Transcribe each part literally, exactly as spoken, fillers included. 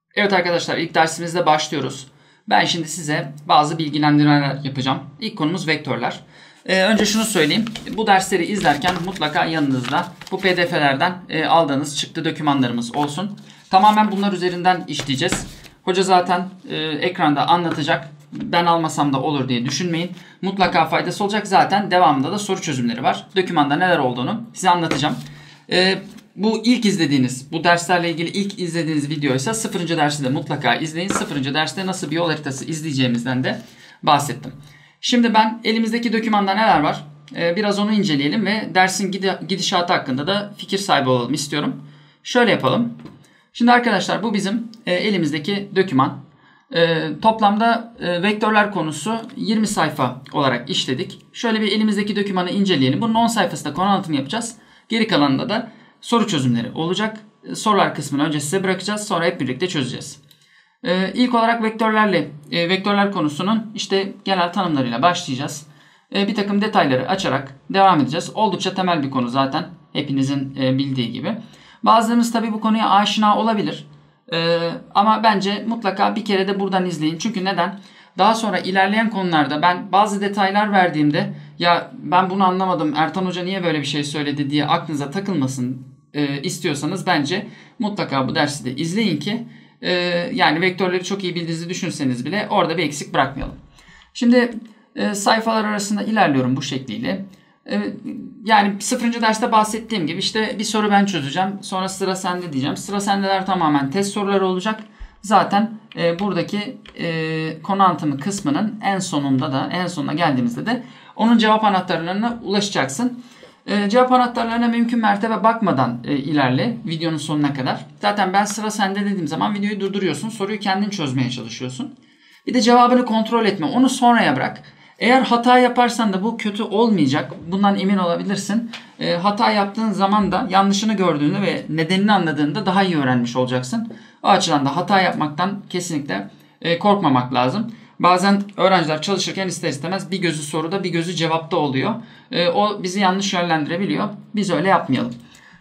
Evet arkadaşlar, ilk dersimizde başlıyoruz. Ben şimdi size bazı bilgilendirmeler yapacağım. İlk konumuz vektörler. Ee, önce şunu söyleyeyim. Bu dersleri izlerken mutlaka yanınızda bu P D F'lerden e, aldığınız çıktı dokümanlarımız olsun. Tamamen bunlar üzerinden işleyeceğiz. Hoca zaten e, ekranda anlatacak. Ben almasam da olur diye düşünmeyin. Mutlaka faydası olacak. Zaten devamında da soru çözümleri var. Dokümanda neler olduğunu size anlatacağım. Ee, Bu ilk izlediğiniz, bu derslerle ilgili ilk izlediğiniz video ise sıfırıncı dersi de mutlaka izleyin. sıfırıncı derste nasıl bir yol haritası izleyeceğimizden de bahsettim. Şimdi ben elimizdeki dokümanda neler var? Ee, biraz onu inceleyelim ve dersin gidişatı hakkında da fikir sahibi olalım istiyorum. Şöyle yapalım. Şimdi arkadaşlar bu bizim e, elimizdeki doküman. E, toplamda e, vektörler konusu yirmi sayfa olarak işledik. Şöyle bir elimizdeki dokümanı inceleyelim. Bunun on sayfasında konu anlatımı yapacağız. Geri kalanında da soru çözümleri olacak. Sorular kısmını önce size bırakacağız. Sonra hep birlikte çözeceğiz. Ee, ilk olarak vektörlerle, e, vektörler konusunun işte genel tanımlarıyla başlayacağız. E, bir takım detayları açarak devam edeceğiz. Oldukça temel bir konu zaten. Hepinizin e, bildiği gibi. Bazılarınız tabii bu konuya aşina olabilir. E, ama bence mutlaka bir kere de buradan izleyin. Çünkü neden? Daha sonra ilerleyen konularda ben bazı detaylar verdiğimde ya ben bunu anlamadım, Ertan Hoca niye böyle bir şey söyledi diye aklınıza takılmasın e, istiyorsanız bence mutlaka bu dersi de izleyin ki e, yani vektörleri çok iyi bildiğinizi düşünseniz bile orada bir eksik bırakmayalım. Şimdi e, sayfalar arasında ilerliyorum bu şekliyle. E, yani sıfırıncı derste bahsettiğim gibi işte bir soru ben çözeceğim. Sonra sıra sende diyeceğim. Sıra sendeler tamamen test soruları olacak. Zaten e, buradaki e, konu anlatımı kısmının en sonunda da en sonuna geldiğimizde de onun cevap anahtarlarına ulaşacaksın. E, cevap anahtarlarına mümkün mertebe bakmadan e, ilerle videonun sonuna kadar. Zaten ben sıra sende dediğim zaman videoyu durduruyorsun. Soruyu kendin çözmeye çalışıyorsun. Bir de cevabını kontrol etme. Onu sonraya bırak. Eğer hata yaparsan da bu kötü olmayacak. Bundan emin olabilirsin. E, hata yaptığın zaman da yanlışını gördüğünde ve nedenini anladığında daha iyi öğrenmiş olacaksın. O açıdan da hata yapmaktan kesinlikle e, korkmamak lazım. Bazen öğrenciler çalışırken ister istemez bir gözü soruda bir gözü cevapta oluyor. E, o bizi yanlış yönlendirebiliyor. Biz öyle yapmayalım.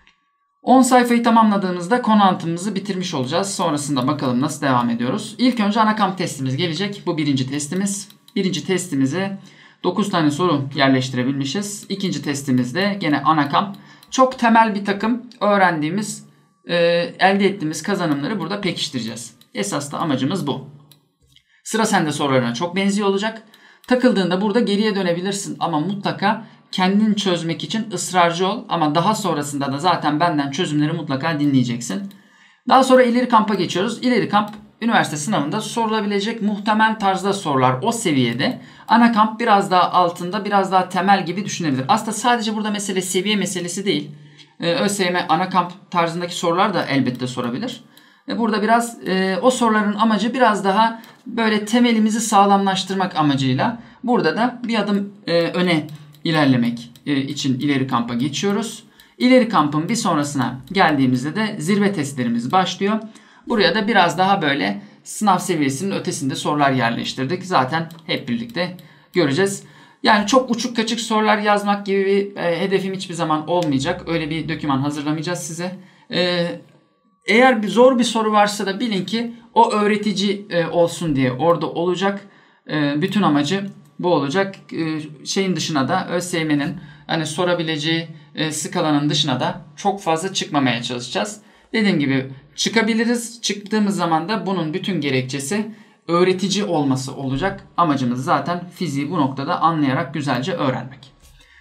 on sayfayı tamamladığımızda konu anlatımımızı bitirmiş olacağız. Sonrasında bakalım nasıl devam ediyoruz. İlk önce anakamp testimiz gelecek. Bu birinci testimiz. Birinci testimize dokuz tane soru yerleştirebilmişiz. İkinci testimizde gene anakamp. Çok temel bir takım öğrendiğimiz, e, elde ettiğimiz kazanımları burada pekiştireceğiz. Esas da amacımız bu. Sıra sende sorularına çok benziyor olacak. Takıldığında burada geriye dönebilirsin ama mutlaka kendin çözmek için ısrarcı ol. Ama daha sonrasında da zaten benden çözümleri mutlaka dinleyeceksin. Daha sonra ileri kampa geçiyoruz. İleri kamp üniversite sınavında sorulabilecek muhtemel tarzda sorular o seviyede. Ana kamp biraz daha altında, biraz daha temel gibi düşünebilir. Aslında sadece burada mesele seviye meselesi değil. Ee, ÖSYM ana kamp tarzındaki sorular da elbette sorabilir. Ee, burada biraz e, o soruların amacı biraz daha böyle temelimizi sağlamlaştırmak amacıyla. Burada da bir adım e, öne ilerlemek e, için ileri kampa geçiyoruz. İleri kampın bir sonrasına geldiğimizde de zirve testlerimiz başlıyor. Buraya da biraz daha böyle sınav seviyesinin ötesinde sorular yerleştirdik. Zaten hep birlikte göreceğiz. Yani çok uçuk kaçık sorular yazmak gibi bir e, hedefim hiçbir zaman olmayacak. Öyle bir doküman hazırlamayacağız size. E, eğer bir zor bir soru varsa da bilin ki o öğretici e, olsun diye orada olacak. E, bütün amacı bu olacak. E, şeyin dışına da ÖSYM'nin hani sorabileceği e, skalanın dışına da çok fazla çıkmamaya çalışacağız. Dediğim gibi çıkabiliriz. Çıktığımız zaman da bunun bütün gerekçesi öğretici olması olacak. Amacımız zaten fiziği bu noktada anlayarak güzelce öğrenmek.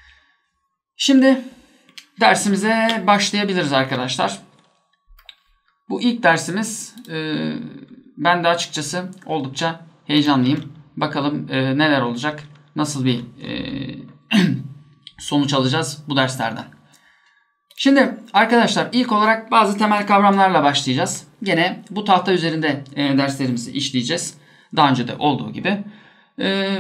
Şimdi dersimize başlayabiliriz arkadaşlar. Bu ilk dersimiz. E, ben de açıkçası oldukça heyecanlıyım. Bakalım e, neler olacak. Nasıl bir e, sonuç alacağız bu derslerden. Şimdi arkadaşlar ilk olarak bazı temel kavramlarla başlayacağız. Gene bu tahta üzerinde e, derslerimizi işleyeceğiz. Daha önce de olduğu gibi. E,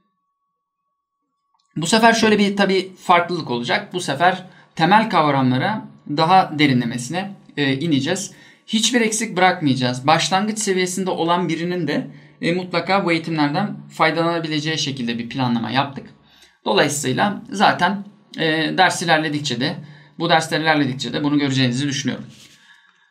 bu sefer şöyle bir tabii farklılık olacak. Bu sefer temel kavramlara daha derinlemesine e, ineceğiz. Hiçbir eksik bırakmayacağız. Başlangıç seviyesinde olan birinin de e, mutlaka bu eğitimlerden faydalanabileceği şekilde bir planlama yaptık. Dolayısıyla zaten e, ders ilerledikçe de bu dersler ilerledikçe de bunu göreceğinizi düşünüyorum.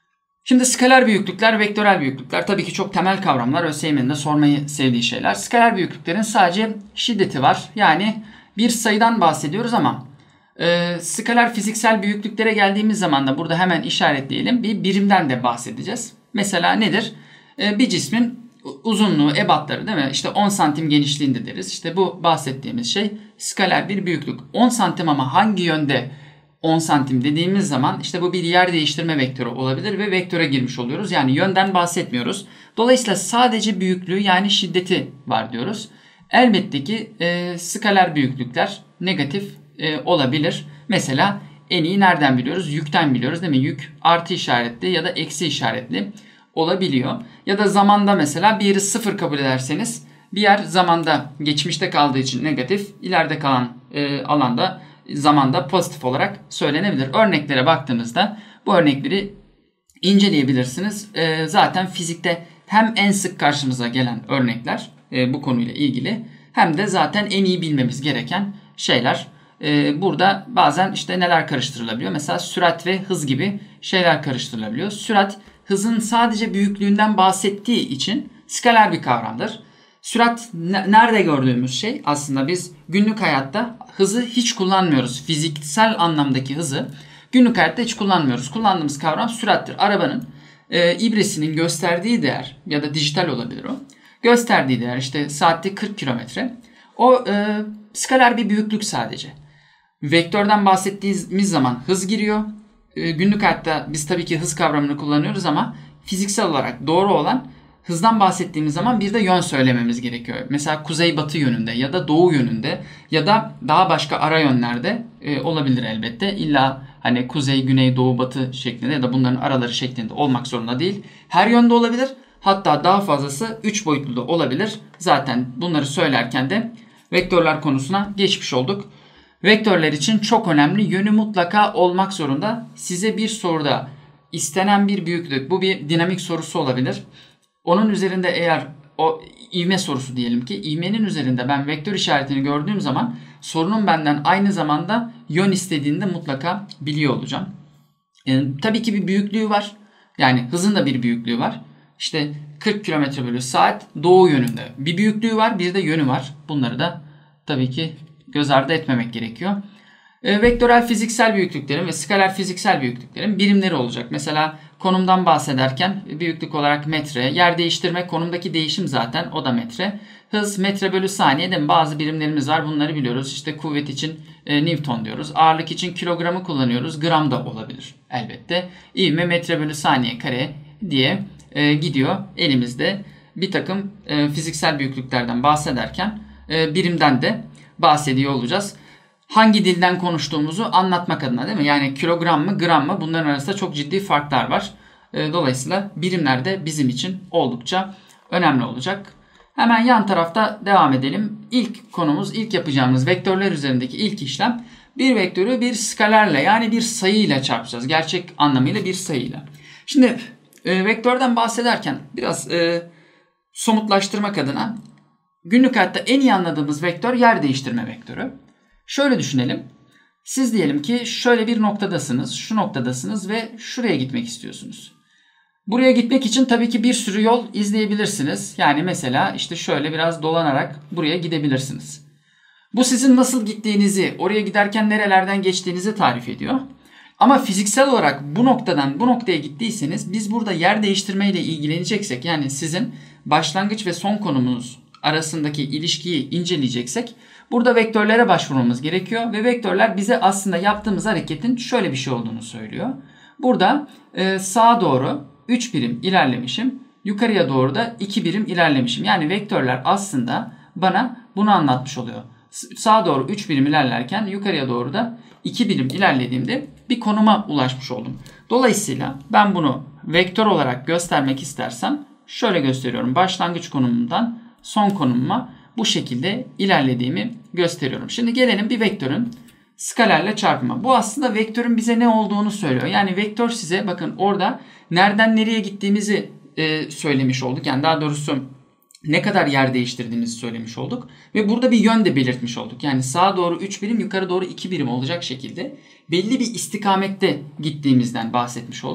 Şimdi skaler büyüklükler, vektörel büyüklükler tabii ki çok temel kavramlar. ÖSYM'nin de sormayı sevdiği şeyler. Skaler büyüklüklerin sadece şiddeti var. Yani bir sayıdan bahsediyoruz ama e, skaler fiziksel büyüklüklere geldiğimiz zaman da burada hemen işaretleyelim. Bir birimden de bahsedeceğiz. Mesela nedir? E, bir cismin uzunluğu, ebatları değil mi? İşte on santim genişliğinde deriz. İşte bu bahsettiğimiz şey skaler bir büyüklük. on santim ama hangi yönde on santim dediğimiz zaman işte bu bir yer değiştirme vektörü olabilir ve vektöre girmiş oluyoruz. Yani yönden bahsetmiyoruz. Dolayısıyla sadece büyüklüğü yani şiddeti var diyoruz. Elbette ki e, skaler büyüklükler negatif e, olabilir. Mesela en iyi nereden biliyoruz? Yükten biliyoruz değil mi? Yük artı işaretli ya da eksi işaretli olabiliyor. Ya da zamanda mesela bir yeri sıfır kabul ederseniz bir yer zamanda geçmişte kaldığı için negatif, ileride kalan e, alanda zamanda pozitif olarak söylenebilir. Örneklere baktığımızda bu örnekleri inceleyebilirsiniz. E, zaten fizikte hem en sık karşımıza gelen örnekler e, bu konuyla ilgili hem de zaten en iyi bilmemiz gereken şeyler. E, burada bazen işte neler karıştırılabiliyor? Mesela sürat ve hız gibi şeyler karıştırılabiliyor. Sürat hızın sadece büyüklüğünden bahsettiği için skaler bir kavramdır. Sürat nerede gördüğümüz şey aslında biz günlük hayatta hızı hiç kullanmıyoruz. Fiziksel anlamdaki hızı günlük hayatta hiç kullanmıyoruz. Kullandığımız kavram sürattir. Arabanın e, ibresinin gösterdiği değer ya da dijital olabilir o. Gösterdiği değer işte saatte kırk kilometre. O e, skaler bir büyüklük sadece. Vektörden bahsettiğimiz zaman hız giriyor. E, günlük hayatta biz tabii ki hız kavramını kullanıyoruz ama fiziksel olarak doğru olan hızdan bahsettiğimiz zaman bir de yön söylememiz gerekiyor. Mesela kuzey-batı yönünde ya da doğu yönünde ya da daha başka ara yönlerde e, olabilir elbette. İlla hani kuzey, güney, doğu, batı şeklinde ya da bunların araları şeklinde olmak zorunda değil. Her yönde olabilir. Hatta daha fazlası üç boyutlu da olabilir. Zaten bunları söylerken de vektörler konusuna geçmiş olduk. Vektörler için çok önemli, yönü mutlaka olmak zorunda. Size bir soruda istenen bir büyüklük, bu bir dinamik sorusu olabilir. Onun üzerinde eğer o ivme sorusu diyelim ki ivmenin üzerinde ben vektör işaretini gördüğüm zaman sorunun benden aynı zamanda yön istediğinde mutlaka biliyor olacağım. Yani, tabii ki bir büyüklüğü var. Yani hızın da bir büyüklüğü var. İşte kırk kilometre bölü saat doğu yönünde bir büyüklüğü var, bir de yönü var. Bunları da tabii ki göz ardı etmemek gerekiyor. E, vektörel fiziksel büyüklüklerin ve skaler fiziksel büyüklüklerin birimleri olacak. Mesela konumdan bahsederken büyüklük olarak metre, yer değiştirme konumdaki değişim zaten o da metre. Hız metre bölü saniye de bazı birimlerimiz var, bunları biliyoruz. İşte kuvvet için e, Newton diyoruz. Ağırlık için kilogramı kullanıyoruz. Gram da olabilir elbette. İvme metre bölü saniye kare diye e, gidiyor. Elimizde bir takım e, fiziksel büyüklüklerden bahsederken e, birimden de bahsediyor olacağız. Hangi dilden konuştuğumuzu anlatmak adına değil mi? Yani kilogram mı gram mı bunların arasında çok ciddi farklar var. Dolayısıyla birimler de bizim için oldukça önemli olacak. Hemen yan tarafta devam edelim. İlk konumuz, ilk yapacağımız vektörler üzerindeki ilk işlem bir vektörü bir skalerle yani bir sayıyla çarpacağız. Gerçek anlamıyla bir sayıyla. Şimdi e, vektörden bahsederken biraz e, somutlaştırmak adına günlük hayatta en iyi anladığımız vektör yer değiştirme vektörü. Şöyle düşünelim. Siz diyelim ki şöyle bir noktadasınız, şu noktadasınız ve şuraya gitmek istiyorsunuz. Buraya gitmek için tabii ki bir sürü yol izleyebilirsiniz. Yani mesela işte şöyle biraz dolanarak buraya gidebilirsiniz. Bu sizin nasıl gittiğinizi, oraya giderken nerelerden geçtiğinizi tarif ediyor. Ama fiziksel olarak bu noktadan bu noktaya gittiyseniz biz burada yer değiştirmeyle ilgileneceksek yani sizin başlangıç ve son konumunuz arasındaki ilişkiyi inceleyeceksek burada vektörlere başvurmamız gerekiyor ve vektörler bize aslında yaptığımız hareketin şöyle bir şey olduğunu söylüyor. Burada e, sağa doğru üç birim ilerlemişim, yukarıya doğru da iki birim ilerlemişim. Yani vektörler aslında bana bunu anlatmış oluyor. Sağa doğru üç birim ilerlerken yukarıya doğru da iki birim ilerlediğimde bir konuma ulaşmış oldum. Dolayısıyla ben bunu vektör olarak göstermek istersem şöyle gösteriyorum. Başlangıç konumumdan son konumuma bu şekilde ilerlediğimi gösteriyorum. Şimdi gelelim bir vektörün skalerle çarpımı. Bu aslında vektörün bize ne olduğunu söylüyor. Yani vektör size bakın orada nereden nereye gittiğimizi e, söylemiş olduk. Yani daha doğrusu ne kadar yer değiştirdiğimizi söylemiş olduk. Ve burada bir yön de belirtmiş olduk. Yani sağa doğru üç birim, yukarı doğru iki birim olacak şekilde belli bir istikamette gittiğimizden bahsetmiş olduk.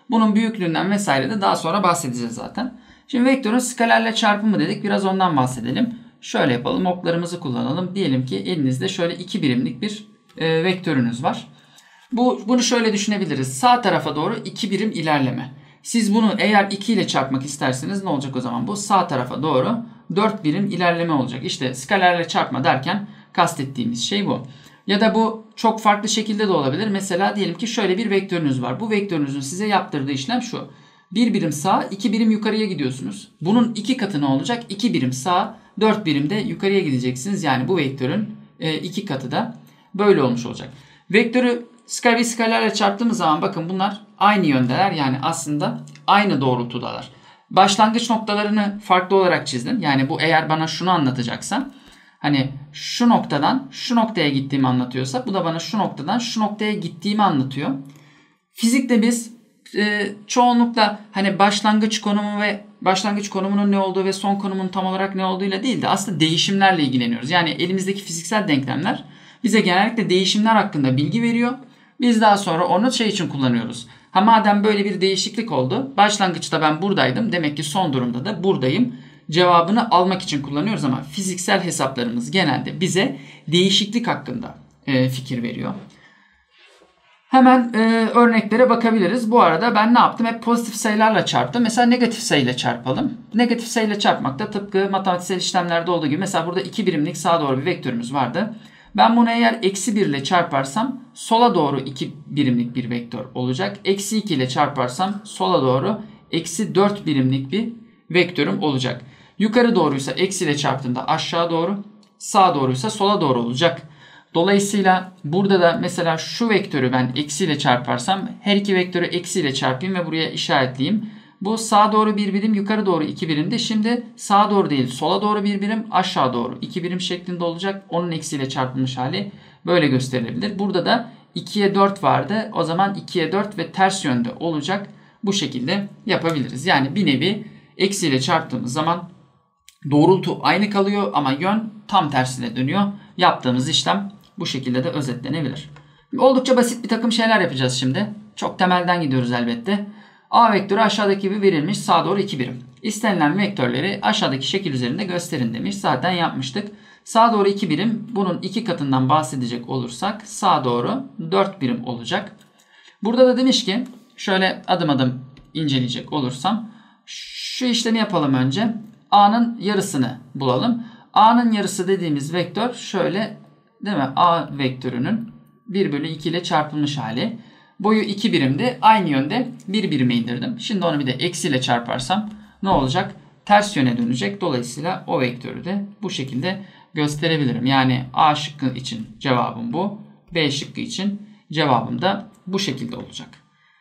Bunun büyüklüğünden vesaire de daha sonra bahsedeceğiz zaten. Şimdi vektörün skalerle çarpımı dedik. Biraz ondan bahsedelim. Şöyle yapalım. Oklarımızı kullanalım. Diyelim ki elinizde şöyle iki birimlik bir e, vektörünüz var. Bu, bunu şöyle düşünebiliriz. Sağ tarafa doğru iki birim ilerleme. Siz bunu eğer iki ile çarpmak isterseniz ne olacak o zaman? Bu sağ tarafa doğru dört birim ilerleme olacak. İşte skalerle çarpma derken kastettiğimiz şey bu. Ya da bu çok farklı şekilde de olabilir. Mesela diyelim ki şöyle bir vektörünüz var. Bu vektörünüzün size yaptırdığı işlem şu. Bir birim sağa, iki birim yukarıya gidiyorsunuz. Bunun iki katı ne olacak? iki birim sağa, dört birim de yukarıya gideceksiniz. Yani bu vektörün iki katı da böyle olmuş olacak. Vektörü skaler skalerle çarptığımız zaman bakın bunlar aynı yöndeler. Yani aslında aynı doğrultudalar. Başlangıç noktalarını farklı olarak çizdim. Yani bu eğer bana şunu anlatacaksa, hani şu noktadan şu noktaya gittiğimi anlatıyorsa, bu da bana şu noktadan şu noktaya gittiğimi anlatıyor. Fizikte biz e, çoğunlukla hani başlangıç konumu ve başlangıç konumunun ne olduğu ve son konumun tam olarak ne olduğuyla değil de aslında değişimlerle ilgileniyoruz. Yani elimizdeki fiziksel denklemler bize genellikle değişimler hakkında bilgi veriyor. Biz daha sonra onu şey için kullanıyoruz. Ha madem böyle bir değişiklik oldu, başlangıçta ben buradaydım, demek ki son durumda da buradayım cevabını almak için kullanıyoruz ama fiziksel hesaplarımız genelde bize değişiklik hakkında e, fikir veriyor. Hemen e, örneklere bakabiliriz. Bu arada ben ne yaptım? Hep pozitif sayılarla çarptım. Mesela negatif sayıyla çarpalım. Negatif sayıyla çarpmak da tıpkı matematiksel işlemlerde olduğu gibi. Mesela burada iki birimlik sağa doğru bir vektörümüz vardı. Ben bunu eğer eksi bir ile çarparsam sola doğru iki birimlik bir vektör olacak. Eksi iki ile çarparsam sola doğru eksi dört birimlik bir vektörüm olacak. Yukarı doğruysa eksi ile çarptığımda aşağı doğru, sağa doğruysa sola doğru olacak. Dolayısıyla burada da mesela şu vektörü ben eksi ile çarparsam her iki vektörü eksi ile çarpayım ve buraya işaretleyeyim. Bu sağa doğru bir birim, yukarı doğru iki birimdi. Şimdi sağa doğru değil, sola doğru bir birim, aşağı doğru iki birim şeklinde olacak. Onun eksiyle çarpılmış hali böyle gösterilebilir. Burada da ikiye dört vardı. O zaman ikiye dört ve ters yönde olacak. Bu şekilde yapabiliriz. Yani bir nevi eksiyle çarptığımız zaman doğrultu aynı kalıyor ama yön tam tersine dönüyor. Yaptığımız işlem bu şekilde de özetlenebilir. Oldukça basit bir takım şeyler yapacağız şimdi. Çok temelden gidiyoruz elbette. A vektörü aşağıdaki gibi verilmiş, sağa doğru iki birim. İstenilen vektörleri aşağıdaki şekil üzerinde gösterin demiş. Zaten yapmıştık. Sağa doğru iki birim, bunun iki katından bahsedecek olursak sağa doğru dört birim olacak. Burada da demiş ki şöyle adım adım inceleyecek olursam şu işlemi yapalım önce. A'nın yarısını bulalım. A'nın yarısı dediğimiz vektör şöyle değil mi? A vektörünün bir bölü iki ile çarpılmış hali. Boyu iki birimdi. Aynı yönde bir birime indirdim. Şimdi onu bir de eksiyle çarparsam ne olacak? Ters yöne dönecek. Dolayısıyla o vektörü de bu şekilde gösterebilirim. Yani A şıkkı için cevabım bu. B şıkkı için cevabım da bu şekilde olacak.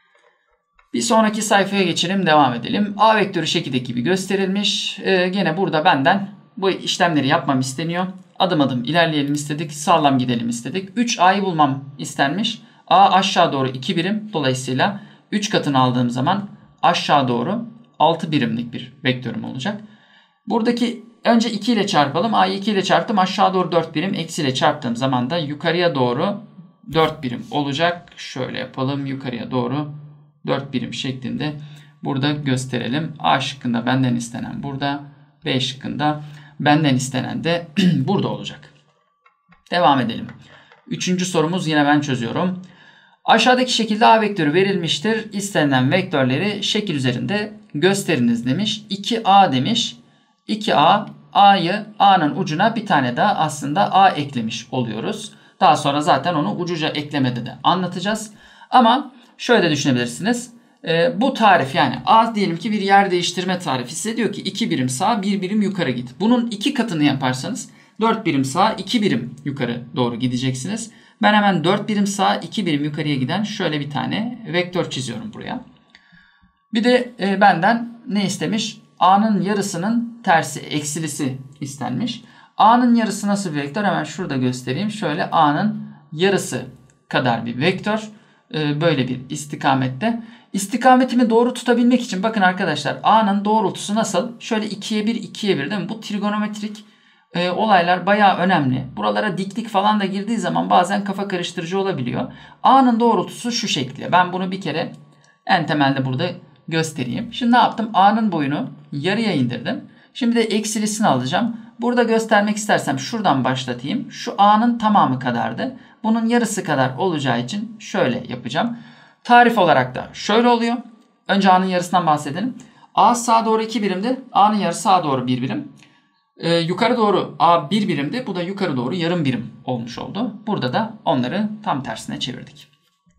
Bir sonraki sayfaya geçelim, devam edelim. A vektörü şekildeki gibi gösterilmiş. Ee, gene burada benden bu işlemleri yapmam isteniyor. Adım adım ilerleyelim istedik. Sağlam gidelim istedik. üç A'yı bulmam istenmiş. A aşağı doğru iki birim. Dolayısıyla üç katını aldığım zaman aşağı doğru altı birimlik bir vektörüm olacak. Buradaki önce iki ile çarpalım. A'yı iki ile çarptım. Aşağı doğru dört birim. Eksi ile çarptığım zaman da yukarıya doğru dört birim olacak. Şöyle yapalım. Yukarıya doğru dört birim şeklinde burada gösterelim. A şıkkında benden istenen burada. B şıkkında benden istenen de burada olacak. Devam edelim. Üçüncü sorumuz yine ben çözüyorum. Aşağıdaki şekilde A vektörü verilmiştir. İstenilen vektörleri şekil üzerinde gösteriniz demiş. iki A demiş. iki A, A'yı A'nın ucuna bir tane daha aslında A eklemiş oluyoruz. Daha sonra zaten onu ucuca eklemede de anlatacağız. Ama şöyle de düşünebilirsiniz. E, bu tarif yani A diyelim ki bir yer değiştirme tarifi size diyor ki iki birim sağa bir birim yukarı git. Bunun iki katını yaparsanız dört birim sağa iki birim yukarı doğru gideceksiniz. Ben hemen dört birim sağa iki birim yukarıya giden şöyle bir tane vektör çiziyorum buraya. Bir de e, benden ne istemiş? A'nın yarısının tersi, eksilisi istenmiş. A'nın yarısı nasıl bir vektör? Hemen şurada göstereyim. Şöyle A'nın yarısı kadar bir vektör. E, böyle bir istikamette. İstikametimi doğru tutabilmek için bakın arkadaşlar A'nın doğrultusu nasıl? Şöyle ikiye bir, ikiye bir değil mi? Bu trigonometrik e, olaylar bayağı önemli. Buralara diklik falan da girdiği zaman bazen kafa karıştırıcı olabiliyor. A'nın doğrultusu şu şekilde. Ben bunu bir kere En temelde burada göstereyim. Şimdi ne yaptım? A'nın boyunu yarıya indirdim. Şimdi de eksilisini alacağım. Burada göstermek istersem şuradan başlatayım. Şu A'nın tamamı kadardı. Bunun yarısı kadar olacağı için şöyle yapacağım. Tarif olarak da şöyle oluyor. Önce A'nın yarısından bahsedelim. A sağa doğru iki birimdi. A'nın yarısı sağa doğru bir birim. Ee, yukarı doğru A bir birimdi. Bu da yukarı doğru yarım birim olmuş oldu. Burada da onları tam tersine çevirdik.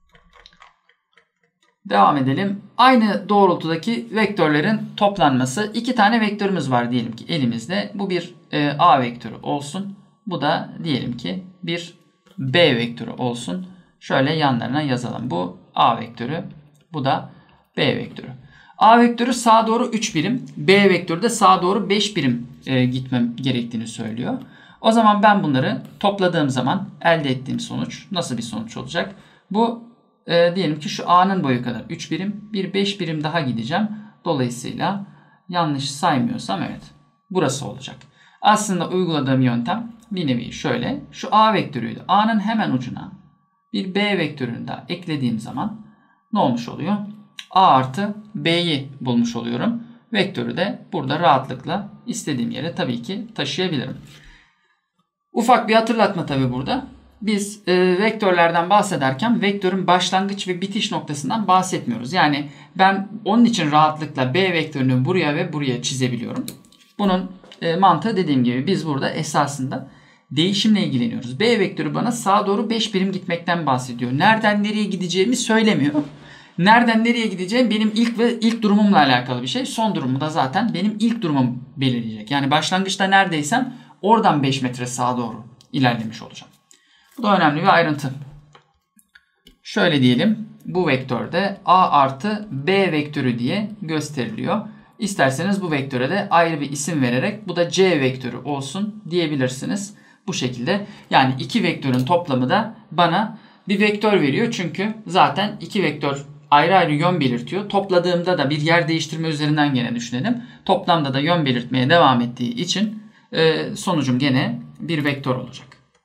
Devam edelim. Aynı doğrultudaki vektörlerin toplanması. İki tane vektörümüz var diyelim ki elimizde. Bu bir e, A vektörü olsun. Bu da diyelim ki bir B vektörü olsun. Şöyle yanlarına yazalım. Bu A vektörü. Bu da B vektörü. A vektörü sağa doğru üç birim. B vektörü de sağa doğru beş birim e, gitmem gerektiğini söylüyor. O zaman ben bunları topladığım zaman elde ettiğim sonuç nasıl bir sonuç olacak? Bu e, diyelim ki şu A'nın boyu kadar üç birim. Bir beş birim daha gideceğim. Dolayısıyla yanlış saymıyorsam evet. Burası olacak. Aslında uyguladığım yöntem bir nevi şöyle. Şu A vektörüydü. A'nın hemen ucuna bir B vektörünü daha eklediğim zaman ne olmuş oluyor? A artı B'yi bulmuş oluyorum. Vektörü de burada rahatlıkla istediğim yere tabii ki taşıyabilirim. Ufak bir hatırlatma tabii burada. Biz e, vektörlerden bahsederken vektörün başlangıç ve bitiş noktasından bahsetmiyoruz. Yani ben onun için rahatlıkla B vektörünü buraya ve buraya çizebiliyorum. Bunun e, mantığı dediğim gibi biz burada esasında değişimle ilgileniyoruz. B vektörü bana sağa doğru beş birim gitmekten bahsediyor. Nereden nereye gideceğimi söylemiyor. Nereden nereye gideceğim benim ilk ve ilk durumumla alakalı bir şey. Son durumu da zaten benim ilk durumum belirleyecek. Yani başlangıçta neredeysem oradan beş metre sağa doğru ilerlemiş olacağım. Bu da önemli bir ayrıntı. Şöyle diyelim. Bu vektörde A artı B vektörü diye gösteriliyor. İsterseniz bu vektöre de ayrı bir isim vererek bu da C vektörü olsun diyebilirsiniz. Bu şekilde yani iki vektörün toplamı da bana bir vektör veriyor. Çünkü zaten iki vektör ayrı ayrı yön belirtiyor. Topladığımda da bir yer değiştirme üzerinden gene düşünelim. Toplamda da yön belirtmeye devam ettiği için e, sonucum gene bir vektör olacak.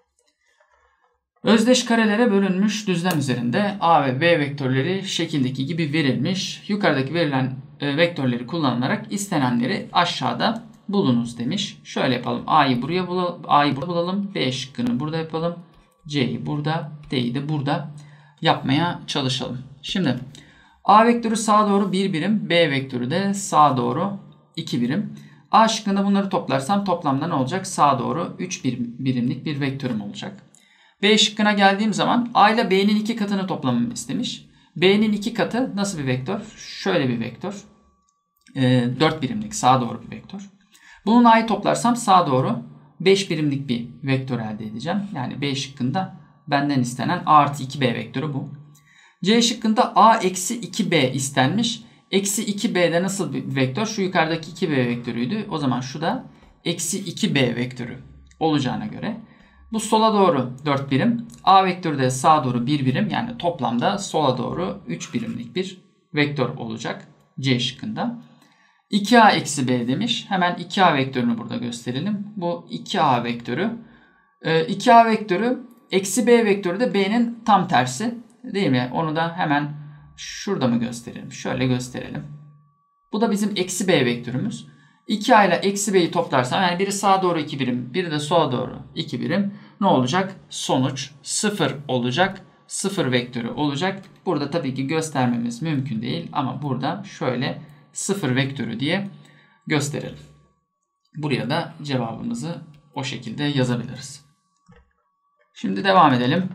Özdeş karelere bölünmüş düzlem üzerinde A ve B vektörleri şekildeki gibi verilmiş. Yukarıdaki verilen e, vektörleri kullanılarak istenenleri aşağıda bulunuz demiş. Şöyle yapalım. A'yı buraya bulalım. A'yı burada bulalım. B şıkkını burada yapalım. C'yi burada. D'yi de burada yapmaya çalışalım. Şimdi A vektörü sağa doğru bir birim. B vektörü de sağa doğru iki birim. A şıkkında bunları toplarsam toplamda ne olacak? Sağa doğru üç birim, birimlik bir vektörüm olacak. B şıkkına geldiğim zaman A ile B'nin iki katını toplamamı istemiş. B'nin iki katı nasıl bir vektör? Şöyle bir vektör. E, dört birimlik sağa doğru bir vektör. Bunun A'yı toplarsam sağa doğru beş birimlik bir vektör elde edeceğim. Yani B şıkkında benden istenen A artı iki B vektörü bu. C şıkkında A eksi iki B istenmiş. Eksi iki B'de nasıl bir vektör? Şu yukarıdaki iki B vektörüydü. O zaman şu da eksi iki B vektörü olacağına göre. Bu sola doğru dört birim. A vektörü de sağa doğru bir birim. Yani toplamda sola doğru üç birimlik bir vektör olacak. C şıkkında. iki A eksi B demiş. Hemen iki A vektörünü burada gösterelim. Bu iki A vektörü. iki A vektörü eksi B vektörü de B'nin tam tersi. Değil mi? Onu da hemen şurada mı gösterelim? Şöyle gösterelim. Bu da bizim eksi B vektörümüz. iki A ile eksi B'yi toplarsam yani biri sağa doğru iki birim, biri de sola doğru iki birim. Ne olacak? Sonuç sıfır olacak. sıfır vektörü olacak. Burada tabii ki göstermemiz mümkün değil ama burada şöyle sıfır vektörü diye gösterelim. Buraya da cevabımızı o şekilde yazabiliriz. Şimdi devam edelim.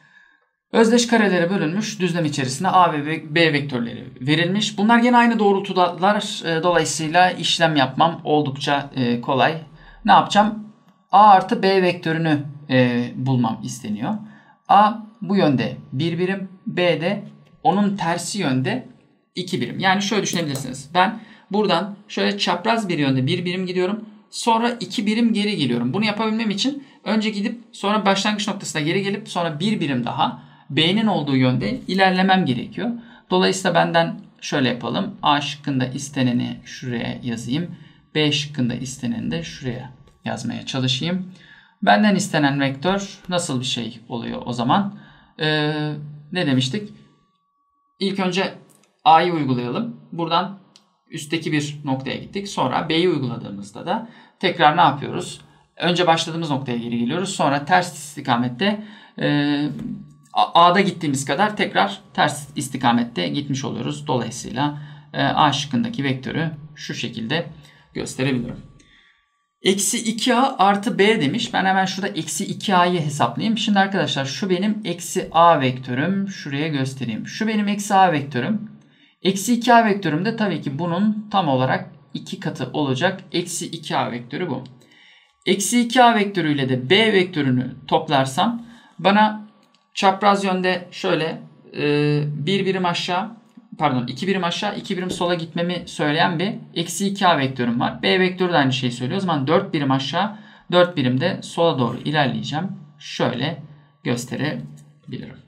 Özdeş karelere bölünmüş düzlem içerisinde A ve B vektörleri verilmiş. Bunlar yine aynı doğrultudalar. Dolayısıyla işlem yapmam oldukça kolay. Ne yapacağım? A artı B vektörünü bulmam isteniyor. A bu yönde bir birim. B de onun tersi yönde iki birim. Yani şöyle düşünebilirsiniz. Ben buradan şöyle çapraz bir yönde bir birim gidiyorum. Sonra iki birim geri geliyorum. Bunu yapabilmem için önce gidip sonra başlangıç noktasına geri gelip sonra bir birim daha B'nin olduğu yönde ilerlemem gerekiyor. Dolayısıyla benden şöyle yapalım. A şıkkında isteneni şuraya yazayım. B şıkkında isteneni de şuraya yazmaya çalışayım. Benden istenen vektör nasıl bir şey oluyor o zaman? Ee, ne demiştik? İlk önce A'yı uygulayalım. Buradan üstteki bir noktaya gittik. Sonra B'yi uyguladığımızda da tekrar ne yapıyoruz? Önce başladığımız noktaya geri geliyoruz. Sonra ters istikamette e, A'da gittiğimiz kadar tekrar ters istikamette gitmiş oluyoruz. Dolayısıyla e, A şıkkındaki vektörü şu şekilde gösterebilirim. Eksi iki A artı B demiş. Ben hemen şurada eksi iki A'yı hesaplayayım. Şimdi arkadaşlar şu benim eksi A vektörüm. Şuraya göstereyim. Şu benim eksi A vektörüm. Eksi iki A vektörüm de tabii ki bunun tam olarak iki katı olacak. Eksi iki A vektörü bu. Eksi iki A vektörüyle de B vektörünü toplarsam bana çapraz yönde şöyle e, bir birim aşağı pardon iki birim aşağı iki birim sola gitmemi söyleyen bir eksi iki A vektörüm var. B vektörü de aynı şeyi söylüyor. O zaman dört birim aşağı dört birim de sola doğru ilerleyeceğim. Şöyle gösterebilirim.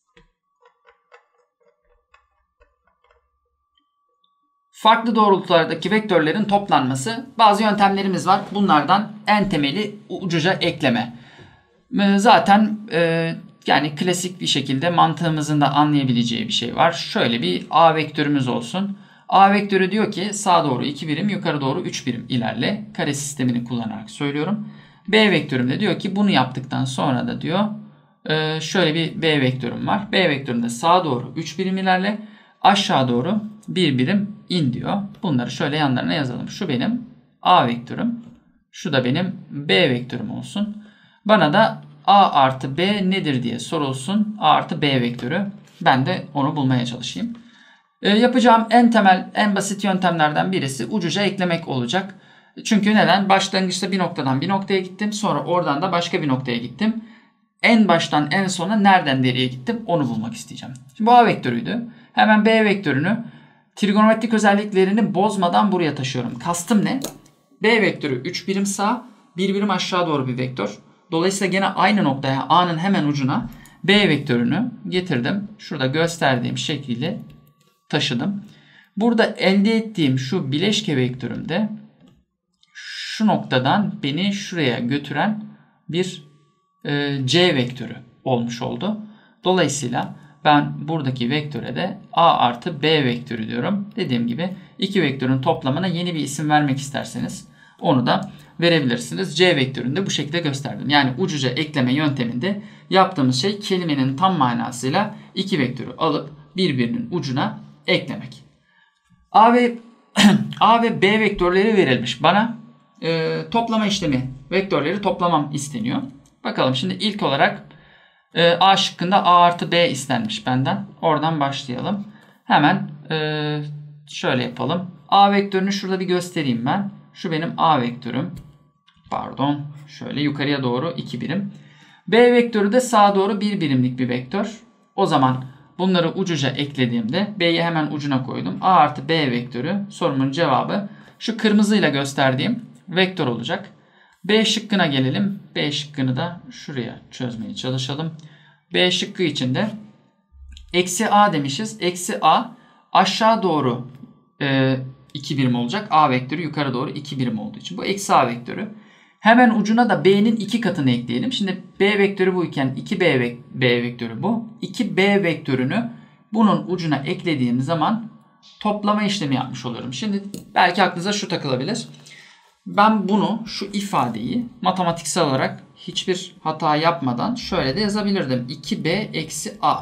Farklı doğrultulardaki vektörlerin toplanması. Bazı yöntemlerimiz var. Bunlardan en temeli ucuca ekleme. Zaten e, yani klasik bir şekilde mantığımızın da anlayabileceği bir şey var. Şöyle bir A vektörümüz olsun. A vektörü diyor ki sağa doğru iki birim, yukarı doğru üç birim ilerle. Kare sistemini kullanarak söylüyorum. B vektörüm de diyor ki bunu yaptıktan sonra da diyor e, şöyle bir B vektörüm var. B vektöründe sağa doğru üç birim ilerle. Aşağı doğru bir birim in diyor. Bunları şöyle yanlarına yazalım. Şu benim A vektörüm. Şu da benim B vektörüm olsun. Bana da A artı B nedir diye sorulsun. A artı B vektörü. Ben de onu bulmaya çalışayım. E, yapacağım en temel, en basit yöntemlerden birisi ucuca eklemek olacak. Çünkü neden? Başlangıçta bir noktadan bir noktaya gittim. Sonra oradan da başka bir noktaya gittim. En baştan en sona nereden nereye gittim onu bulmak isteyeceğim. Şimdi bu A vektörüydü. Hemen B vektörünü trigonometrik özelliklerini bozmadan buraya taşıyorum. Kastım ne? B vektörü üç birim sağ, bir birim aşağı doğru bir vektör. Dolayısıyla gene aynı noktaya A'nın hemen ucuna B vektörünü getirdim. Şurada gösterdiğim şekliyle taşıdım. Burada elde ettiğim şu bileşke vektörümde şu noktadan beni şuraya götüren bir e, C vektörü olmuş oldu. Dolayısıyla ben buradaki vektöre de A artı B vektörü diyorum. Dediğim gibi iki vektörün toplamına yeni bir isim vermek isterseniz onu da verebilirsiniz. C vektörünü de bu şekilde gösterdim. Yani ucuca ekleme yönteminde yaptığımız şey kelimenin tam manasıyla iki vektörü alıp birbirinin ucuna eklemek. A ve A ve B vektörleri verilmiş. Bana e, toplama işlemi vektörleri toplamam isteniyor. Bakalım şimdi ilk olarak e, A şıkkında A artı B istenmiş benden. Oradan başlayalım. Hemen e, şöyle yapalım. A vektörünü şurada bir göstereyim ben. Şu benim A vektörüm. Pardon. Şöyle yukarıya doğru iki birim. B vektörü de sağa doğru bir birimlik bir vektör. O zaman bunları ucuca eklediğimde B'yi hemen ucuna koydum. A artı B vektörü sorumun cevabı şu kırmızıyla gösterdiğim vektör olacak. B şıkkına gelelim. B şıkkını da şuraya çözmeye çalışalım. B şıkkı için de eksi A demişiz. Eksi A aşağı doğru e, iki birim olacak. A vektörü yukarı doğru iki birim olduğu için. Bu eksi A vektörü. Hemen ucuna da B'nin iki katını ekleyelim. Şimdi B vektörü bu iken iki B, vek B vektörü bu. iki B vektörünü bunun ucuna eklediğim zaman toplama işlemi yapmış oluyorum. Şimdi belki aklınıza şu takılabilir. Ben bunu, şu ifadeyi matematiksel olarak hiçbir hata yapmadan şöyle de yazabilirdim. iki B eksi A.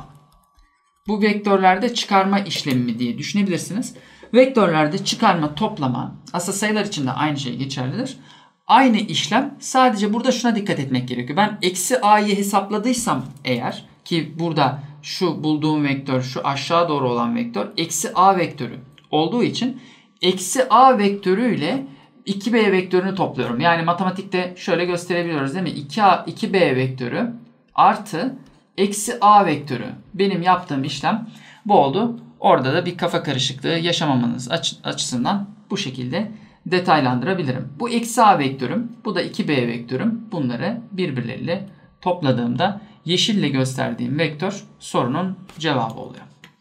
Bu vektörlerde çıkarma işlemi mi diye düşünebilirsiniz. Vektörlerde çıkarma, toplama, aslında sayılar için de aynı şey geçerlidir. Aynı işlem, sadece burada şuna dikkat etmek gerekiyor. Ben eksi A'yı hesapladıysam eğer, ki burada şu bulduğum vektör, şu aşağı doğru olan vektör eksi A vektörü olduğu için eksi A vektörü ile iki B vektörünü topluyorum. Yani matematikte şöyle gösterebiliyoruz değil mi? iki A, iki B vektörü artı eksi A vektörü. Benim yaptığım işlem bu oldu. Orada da bir kafa karışıklığı yaşamamanız açısından bu şekilde detaylandırabilirim. Bu eksi A vektörüm, bu da iki B vektörüm. Bunları birbirleriyle topladığımda yeşille gösterdiğim vektör sorunun cevabı oluyor.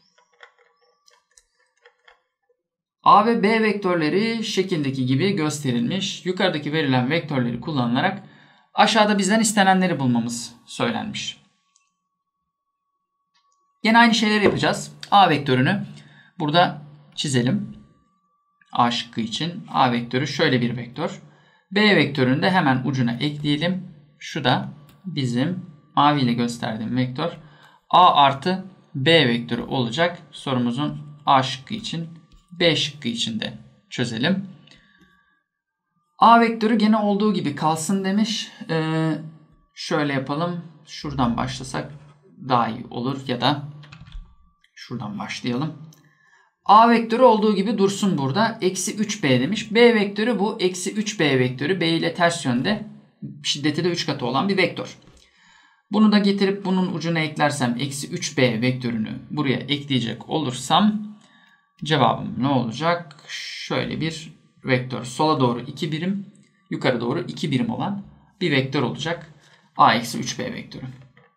A ve B vektörleri şekildeki gibi gösterilmiş. Yukarıdaki verilen vektörleri kullanılarak aşağıda bizden istenenleri bulmamız söylenmiş. Yine aynı şeyleri yapacağız. A vektörünü Burada çizelim. A şıkkı için A vektörü şöyle bir vektör. B vektörünü de hemen ucuna ekleyelim. Şu da bizim maviyle gösterdiğim vektör. A artı B vektörü olacak. Sorumuzun A şıkkı için, B şıkkı için de çözelim. A vektörü gene olduğu gibi kalsın demiş. Ee, şöyle yapalım. Şuradan başlasak daha iyi olur ya da şuradan başlayalım. A vektörü olduğu gibi dursun burada. Eksi üç B demiş. B vektörü bu. Eksi üç B vektörü. B ile ters yönde. Şiddeti de üç katı olan bir vektör. Bunu da getirip bunun ucuna eklersem eksi üç B vektörünü buraya ekleyecek olursam cevabım ne olacak? Şöyle bir vektör. Sola doğru iki birim, yukarı doğru iki birim olan bir vektör olacak. A eksi üç B vektörü.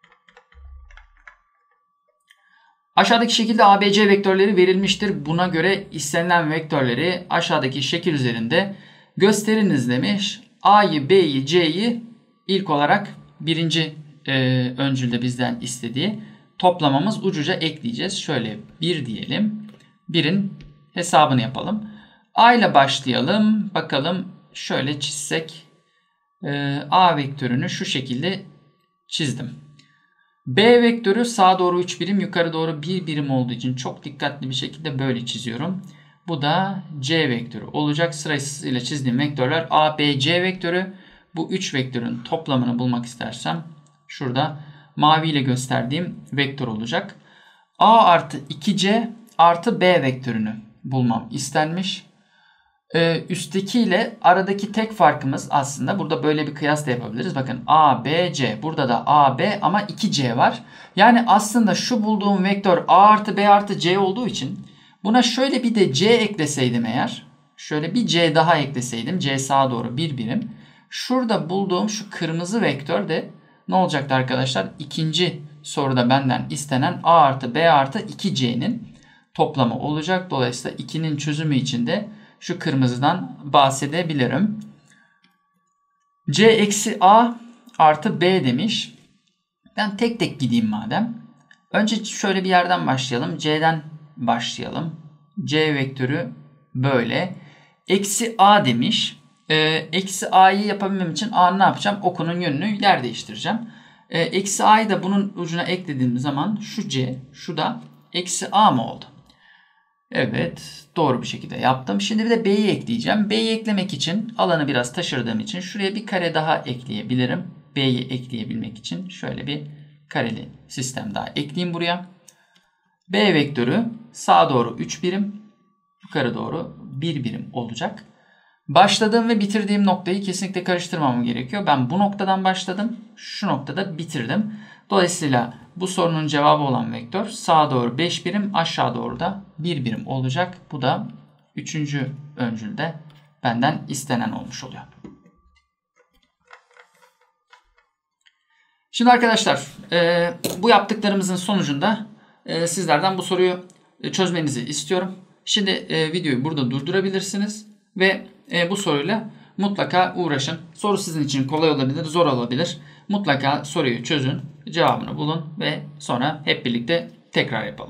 Aşağıdaki şekilde A B C vektörleri verilmiştir. Buna göre istenilen vektörleri aşağıdaki şekil üzerinde gösteriniz demiş. A'yı, B'yi, C'yi ilk olarak birinci e, öncülde bizden istediği toplamamız ucuca ekleyeceğiz. Şöyle bir diyelim. birin hesabını yapalım. A ile başlayalım. Bakalım şöyle çizsek. E, A vektörünü şu şekilde çizdim. B vektörü sağa doğru üç birim, yukarı doğru bir birim olduğu için çok dikkatli bir şekilde böyle çiziyorum. Bu da C vektörü olacak. Sırasıyla çizdiğim vektörler A, B, C vektörü. Bu üç vektörün toplamını bulmak istersem şurada mavi ile gösterdiğim vektör olacak. A artı iki C artı B vektörünü bulmam istenmiş. Ee, üstteki ile aradaki tek farkımız aslında burada böyle bir kıyas da yapabiliriz. Bakın A, B, C. Burada da A, B ama iki C var. Yani aslında şu bulduğum vektör A artı B artı C olduğu için buna şöyle bir de C ekleseydim eğer. Şöyle bir C daha ekleseydim. C sağa doğru bir birim. Şurada bulduğum şu kırmızı vektör de ne olacaktı arkadaşlar? İkinci soruda benden istenen A artı B artı iki C'nin toplamı olacak. Dolayısıyla ikinin çözümü için de şu kırmızıdan bahsedebilirim. C eksi A artı B demiş. Ben tek tek gideyim madem. Önce şöyle bir yerden başlayalım. C'den başlayalım. C vektörü böyle. Eksi A demiş. Ee, eksi A'yı yapabilmem için A'nın ne yapacağım? Okunun yönünü yer değiştireceğim. Ee, eksi A'yı da bunun ucuna eklediğim zaman şu C, şu da eksi A mı oldu? Evet, doğru bir şekilde yaptım. Şimdi bir de B'yi ekleyeceğim. B'yi eklemek için alanı biraz taşırdığım için şuraya bir kare daha ekleyebilirim. B'yi ekleyebilmek için şöyle bir kareli sistem daha ekleyeyim buraya. B vektörü sağa doğru üç birim, yukarı doğru bir birim olacak. Başladığım ve bitirdiğim noktayı kesinlikle karıştırmamam gerekiyor. Ben bu noktadan başladım, şu noktada bitirdim. Dolayısıyla bu sorunun cevabı olan vektör sağa doğru beş birim, aşağı doğru da bir birim olacak. Bu da üçüncü öncülde benden istenen olmuş oluyor. Şimdi arkadaşlar e, bu yaptıklarımızın sonucunda e, sizlerden bu soruyu e, çözmenizi istiyorum. Şimdi e, videoyu burada durdurabilirsiniz ve e, bu soruyla mutlaka uğraşın. Soru sizin için kolay olabilir, zor olabilir. Mutlaka soruyu çözün, cevabını bulun ve sonra hep birlikte tekrar yapalım.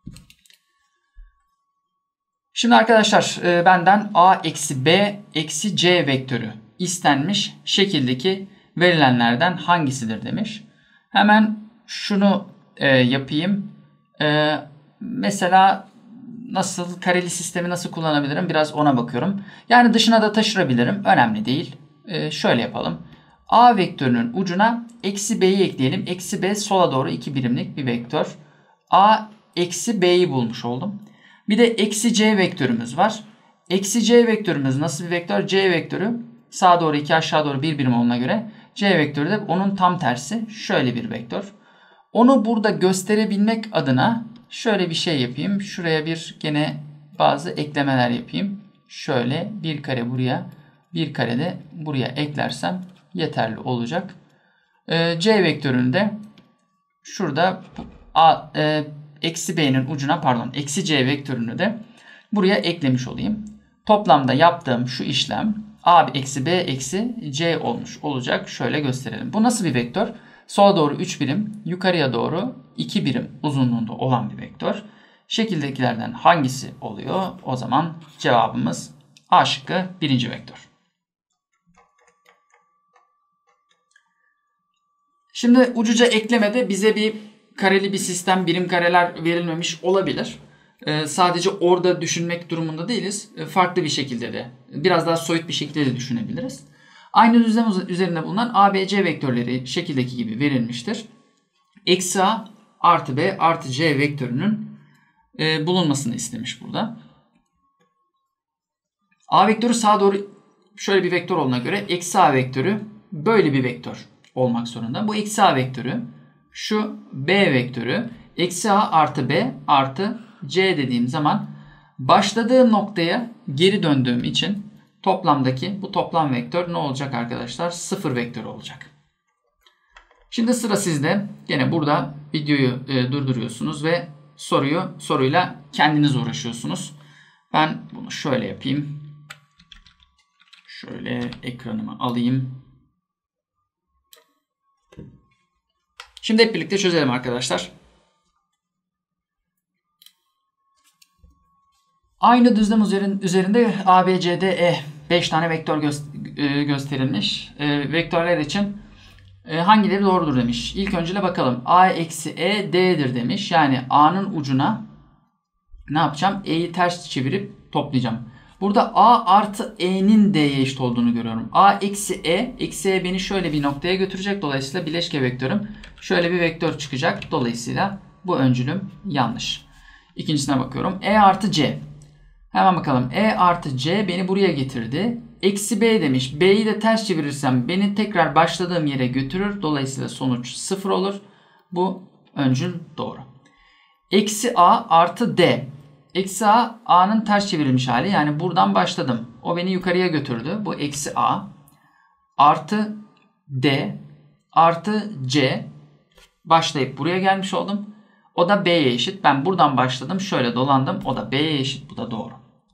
Şimdi arkadaşlar e, benden A eksi B eksi C vektörü istenmiş şekildeki verilenlerden hangisidir demiş. Hemen şunu e, yapayım. E, mesela nasıl kareli sistemi nasıl kullanabilirim? Biraz ona bakıyorum. Yani dışına da taşırabilirim. Önemli değil. E, şöyle yapalım. A vektörünün ucuna eksi B'yi ekleyelim. Eksi B sola doğru iki birimlik bir vektör. A eksi B'yi bulmuş oldum. Bir de eksi C vektörümüz var. Eksi C vektörümüz nasıl bir vektör? C vektörü sağa doğru iki aşağı doğru bir birim olduğuna göre C vektörü de onun tam tersi. Şöyle bir vektör. Onu burada gösterebilmek adına şöyle bir şey yapayım. Şuraya bir gene bazı eklemeler yapayım. Şöyle bir kare buraya, bir kare de buraya eklersem yeterli olacak. Ee, C vektörünü de şurada A, e, eksi B'nin ucuna pardon eksi C vektörünü de buraya eklemiş olayım. Toplamda yaptığım şu işlem A eksi B eksi C olmuş olacak. Şöyle gösterelim. Bu nasıl bir vektör? Sola doğru üç birim, yukarıya doğru iki birim uzunluğunda olan bir vektör. Şekildekilerden hangisi oluyor? O zaman cevabımız A şıkkı birinci vektör. Şimdi ucuca eklemede bize bir kareli bir sistem, birim kareler verilmemiş olabilir. Ee, sadece orada düşünmek durumunda değiliz. Ee, farklı bir şekilde de, biraz daha soyut bir şekilde de düşünebiliriz. Aynı düzlem üzerinde bulunan A B C vektörleri şekildeki gibi verilmiştir. Eksi A artı B artı C vektörünün e, bulunmasını istemiş burada. A vektörü sağa doğru şöyle bir vektör olduğuna göre eksi A vektörü böyle bir vektör olmak zorunda. Bu eksi A vektörü, şu B vektörü eksi A artı B artı C dediğim zaman başladığım noktaya geri döndüğüm için toplamdaki bu toplam vektör ne olacak arkadaşlar? Sıfır vektör olacak. Şimdi sıra sizde. Gene burada videoyu e, durduruyorsunuz ve soruyu soruyla kendiniz uğraşıyorsunuz. Ben bunu şöyle yapayım. Şöyle ekranımı alayım. Şimdi hep birlikte çözelim arkadaşlar. Aynı düzlem üzerinde A, B, C, D, E beş tane vektör gösterilmiş. E, vektörler için e, hangileri doğrudur demiş. İlk önce bakalım. A eksi E D'dir demiş. Yani A'nın ucuna ne yapacağım? E'yi ters çevirip toplayacağım. Burada A artı E'nin D'ye eşit olduğunu görüyorum. A eksi E. Eksi E beni şöyle bir noktaya götürecek. Dolayısıyla bileşke vektörüm şöyle bir vektör çıkacak. Dolayısıyla bu öncülüm yanlış. İkincisine bakıyorum. E artı C. Hemen bakalım. E artı C beni buraya getirdi. Eksi B demiş. B'yi de ters çevirirsem beni tekrar başladığım yere götürür. Dolayısıyla sonuç sıfır olur. Bu öncül doğru. Eksi A artı D. Eksi A, A'nın ters çevrilmiş hali. Yani buradan başladım. O beni yukarıya götürdü. Bu eksi A. Artı D. Artı C. Başlayıp buraya gelmiş oldum. O da B'ye eşit. Ben buradan başladım. Şöyle dolandım. O da B'ye eşit. Bu da doğru.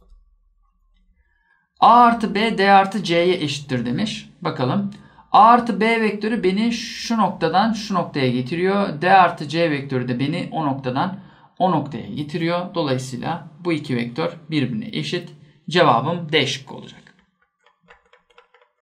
A artı B, D artı C'ye eşittir demiş. Bakalım. A artı B vektörü beni şu noktadan şu noktaya getiriyor. D artı C vektörü de beni o noktadan o noktaya getiriyor. Dolayısıyla bu iki vektör birbirine eşit. Cevabım D şıkkı olacak.